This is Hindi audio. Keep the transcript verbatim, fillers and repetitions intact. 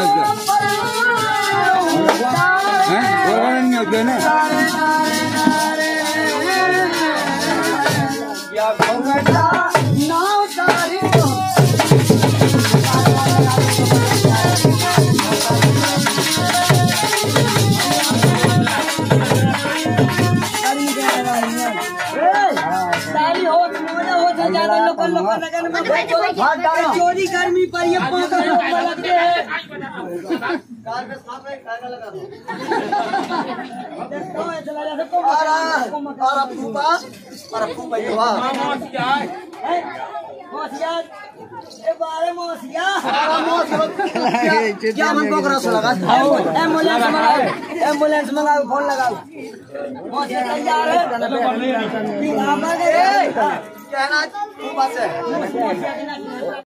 नहीं होते ना चोरी गर्मी पर ये लगते हैं एम्बुलेंस मंगाओ फोन लगाओ तैयार है।